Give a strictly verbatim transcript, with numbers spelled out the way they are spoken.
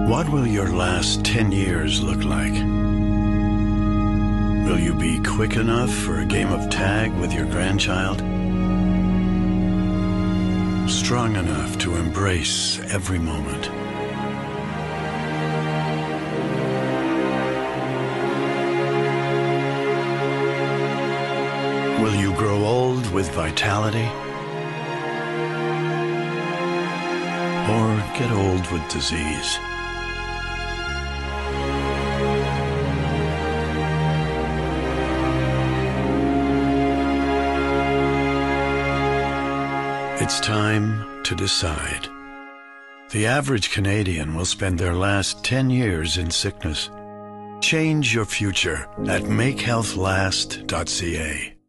What will your last ten years look like? Will you be quick enough for a game of tag with your grandchild? Strong enough to embrace every moment? Will you grow old with vitality? Or get old with disease? It's time to decide. The average Canadian will spend their last ten years in sickness. Change your future at make health last dot c a.